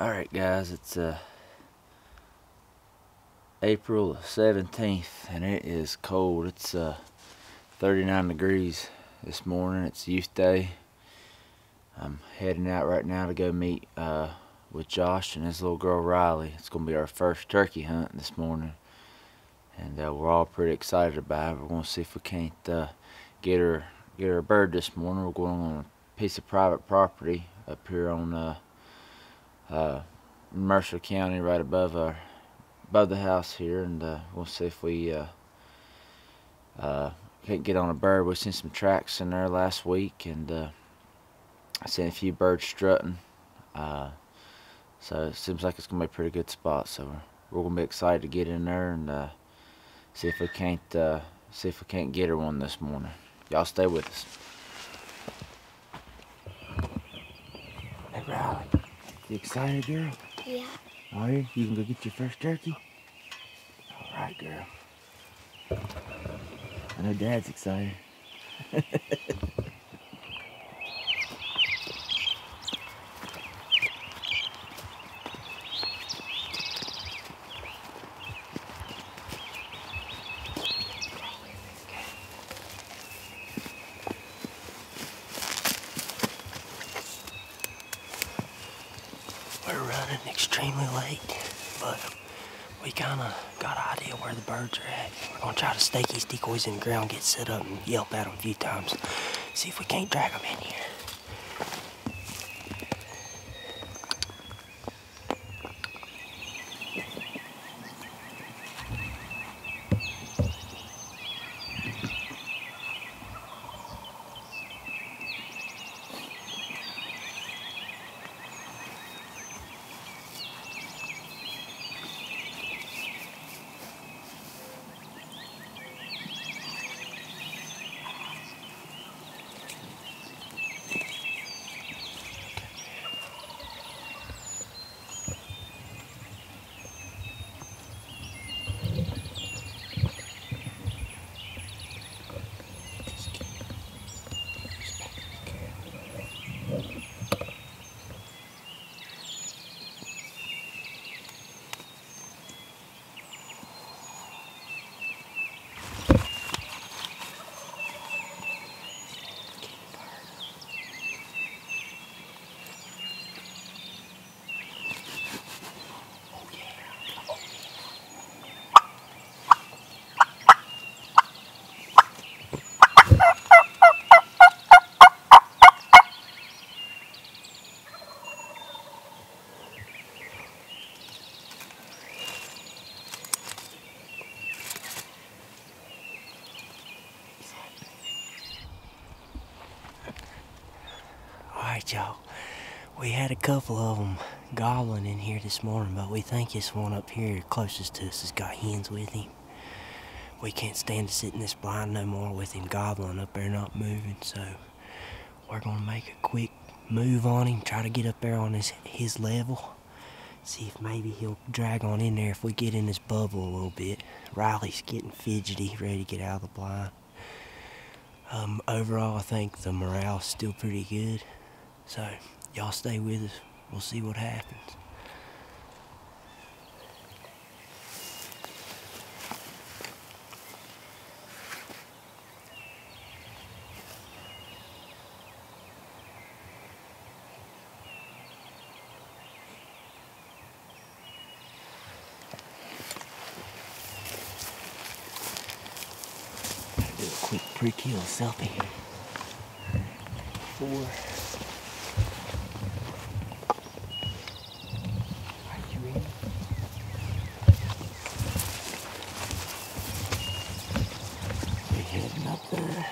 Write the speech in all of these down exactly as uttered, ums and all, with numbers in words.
Alright guys, it's uh, April seventeenth and it is cold. It's uh, thirty-nine degrees this morning. It's youth day. I'm heading out right now to go meet uh, with Josh and his little girl Rylee. It's going to be our first turkey hunt this morning. And uh, we're all pretty excited about it. We're going to see if we can't uh, get her get her a bird this morning. We're going on a piece of private property up here on uh, uh, Mercer County, right above our above the house here, and uh, we'll see if we uh, uh, can't get on a bird. We've seen some tracks in there last week, and uh, I seen a few birds strutting. Uh, so it seems like it's gonna be a pretty good spot. So we're, we're gonna be excited to get in there and uh, see if we can't uh, see if we can't get her one this morning. Y'all stay with us. Hey Rylee, you excited, girl? Yeah. Are you? You can go get your first turkey? Alright, girl. I know Dad's excited. We're running extremely late, but we kind of got an idea where the birds are at. We're going to try to stake these decoys in the ground, get set up, and yelp at them a few times. See if we can't drag them in here. Alright, y'all. We had a couple of them gobbling in here this morning, but we think this one up here closest to us has got hens with him. We can't stand to sit in this blind no more with him gobbling up there not moving, so we're going to make a quick move on him, try to get up there on his, his level, see if maybe he'll drag on in there if we get in his bubble a little bit. Rylee's getting fidgety, ready to get out of the blind. Um, overall, I think the morale's still pretty good. So, y'all stay with us. We'll see what happens. Do a quick pre-kill selfie. Four. Heading up there.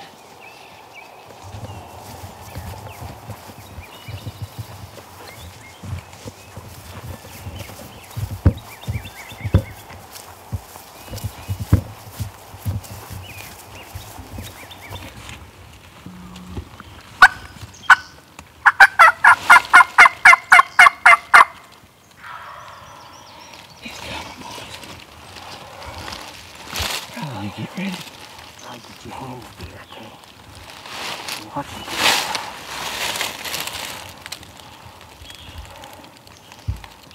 Oh, you get ready. I'll get your hands there, okay? Watch it.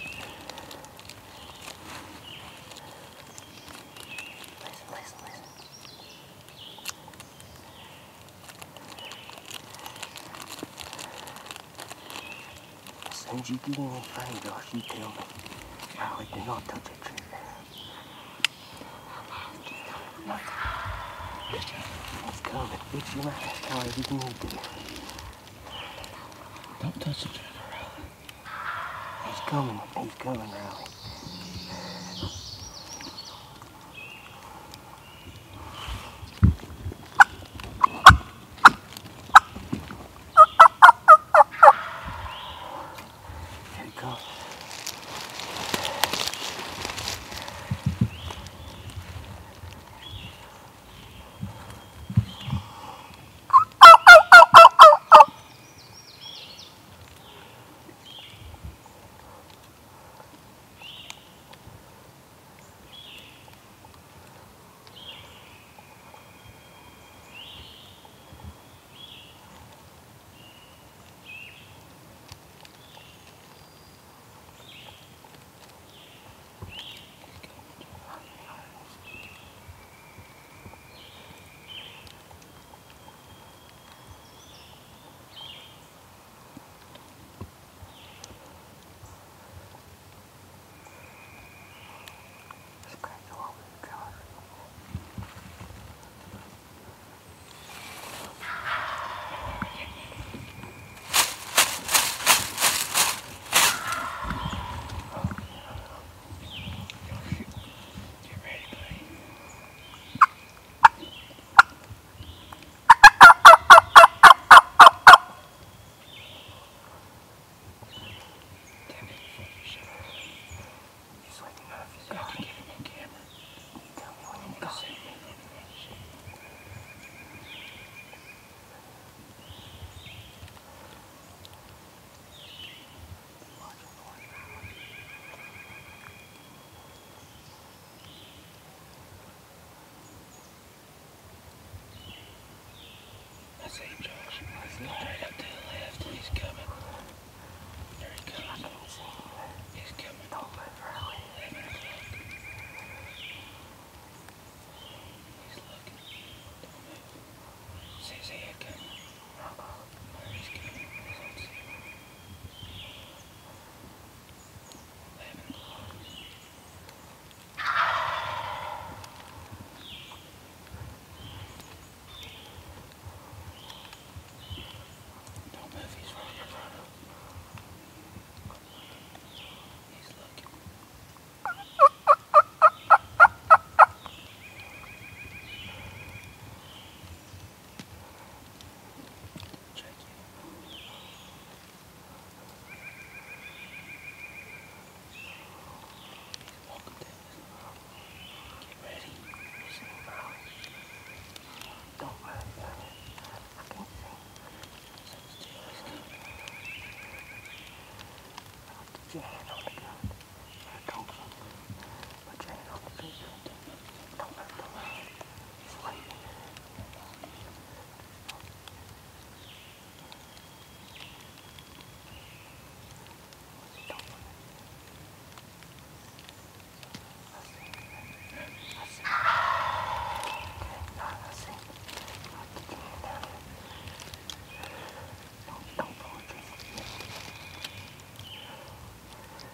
soon as you get in that frame, Josh, you tell me. Rylee, do not touch that trigger. He's coming. Fix your mask however you need to. Don't touch the trigger, Rylee. He's coming. He's coming, Rylee. Here he comes. I see him, Josh. Straight up to the left. He's coming. There he comes. He's coming. Don't move, Rylee. eleven o'clock. He's looking. Don't move. See his head coming. Where he's coming. He's on zero. eleven o'clock. Don't move. He's right in front of him. He's looking. Check you. He's walking down this road. Get ready. Don't move. I can't see. Sit still. He's coming. Put your hand on the gun. Don't move. Put your hand on the trigger. Don't move. Don't move. Don't move. He's waiting. Don't move. I see. I see. Okay, I see. Get your hand down there. Don't, don't pull the trigger.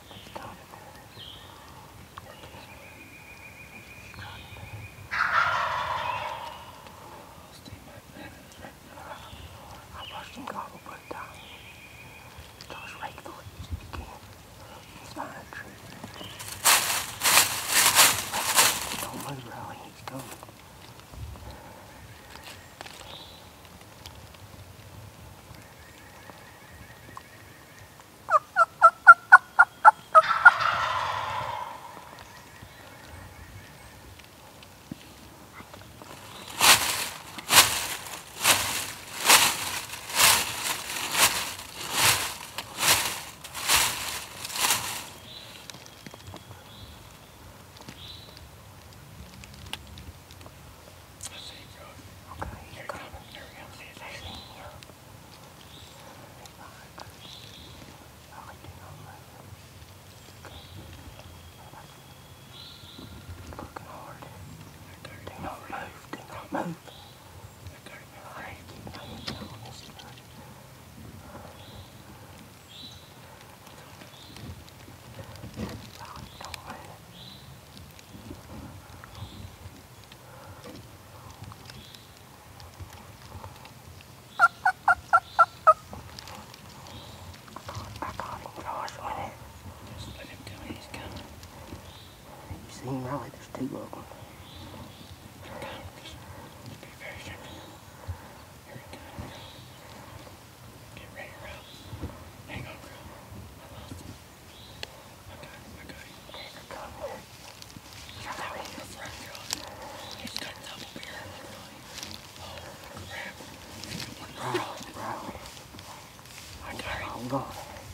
Doggone.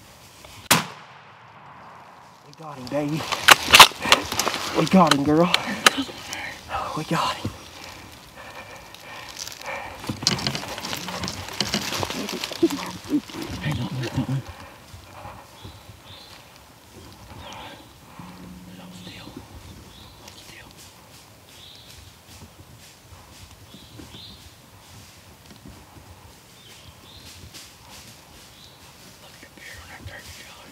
We got him, baby. We got him, girl. We got him. Hang on, hang on. Hold still. Hold still. Look at the bear on that turkey collar.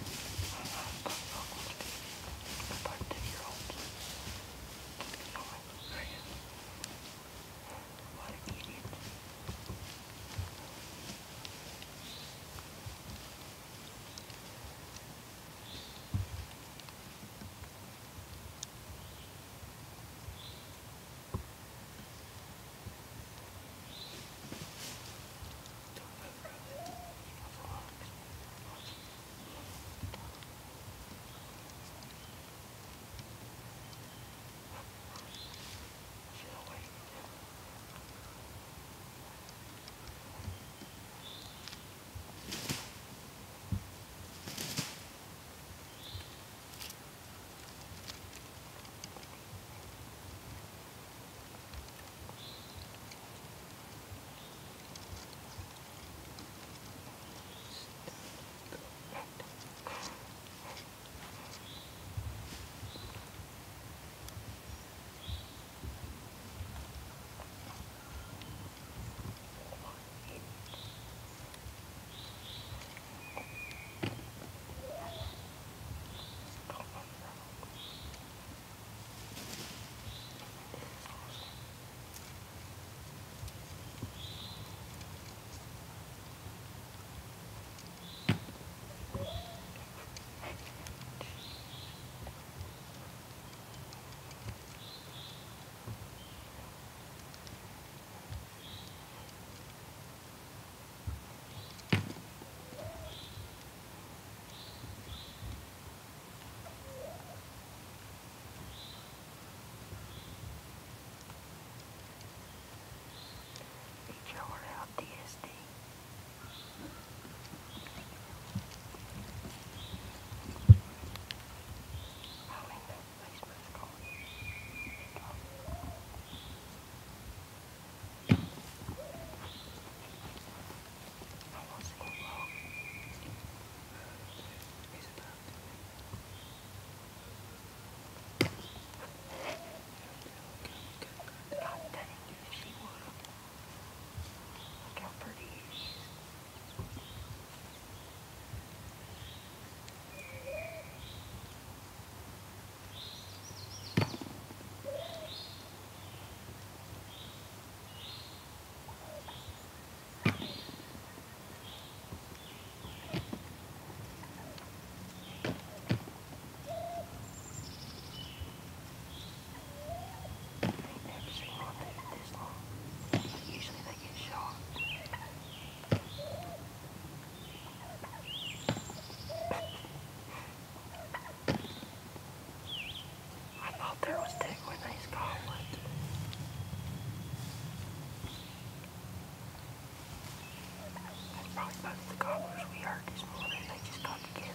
Both the gobblers we heard this morning, they just got together.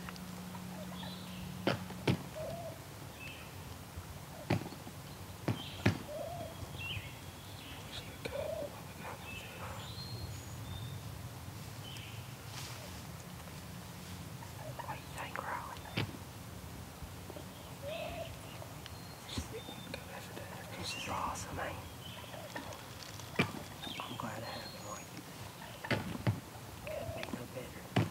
What do you think, Rylee? This is awesome, man. I'm glad to have him like you. Couldn't be no better.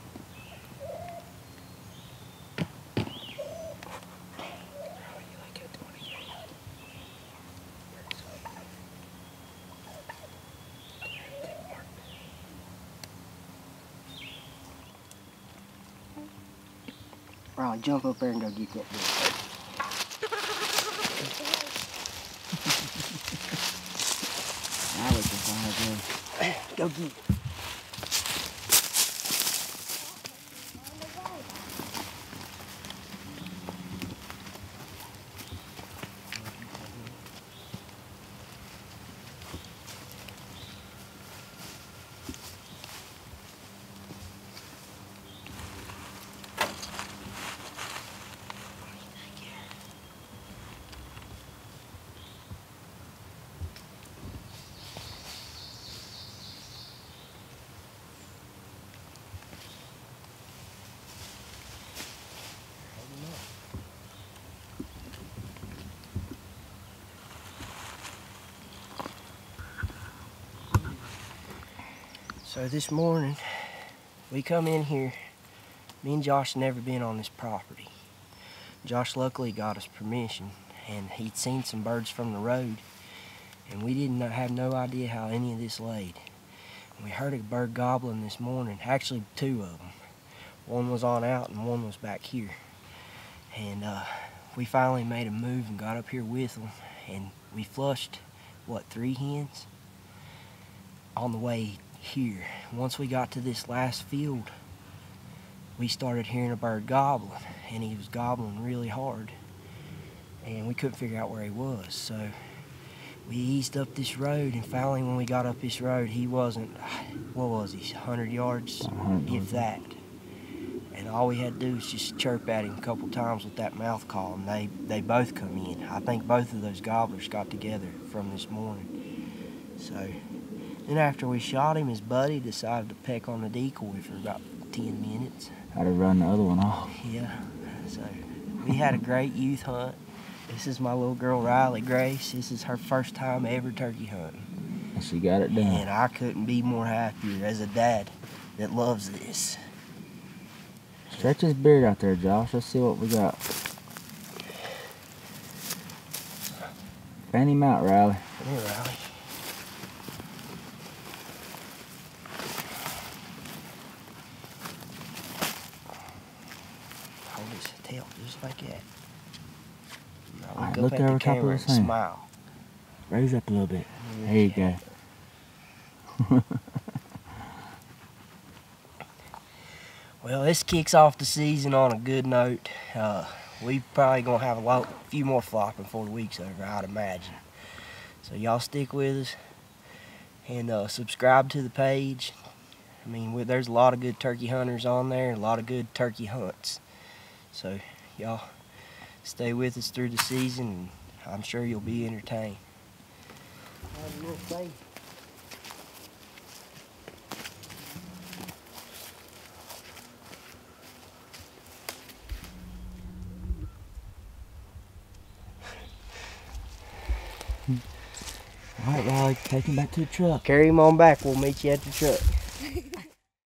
How you like it doing again? Pretty sweet. Rylee, jump up there and go get that bitch. Now we can find again. Go get it. So this morning, we come in here. Me and Josh had never been on this property. Josh luckily got us permission, and he'd seen some birds from the road, and we didn't have no idea how any of this laid. We heard a bird gobbling this morning, actually two of them. One was on out and one was back here. And uh, we finally made a move and got up here with them, and we flushed, what, three hens on the way here. Once we got to this last field, we started hearing a bird gobbling, and he was gobbling really hard, and we couldn't figure out where he was. So we eased up this road, and finally when we got up this road, he wasn't, what was he, one hundred yards, if that. And all we had to do was just chirp at him a couple times with that mouth call, and they, they both come in. I think both of those gobblers got together from this morning. So then after we shot him, his buddy decided to peck on the decoy for about ten minutes. Had to run the other one off. Yeah, so we had a great youth hunt. This is my little girl, Rylee Grace. This is her first time ever turkey hunting. And she got it done. And I couldn't be more happier as a dad that loves this. Stretch his beard out there, Josh. Let's see what we got. Fan him out, Rylee. Come here, Rylee. Hold his tail just like that. Now All right, look look up at over the top of camera his and hand. smile. Raise up a little bit. There you go. Well, this kicks off the season on a good note. Uh, we probably gonna have a lot, few more flopping before the week's over, I'd imagine. So y'all stick with us and uh, subscribe to the page. I mean, we, there's a lot of good turkey hunters on there, and a lot of good turkey hunts. So y'all stay with us through the season, and I'm sure you'll be entertained. Have a little faith. All right, Rylee, take him back to the truck. Carry him on back. We'll meet you at the truck.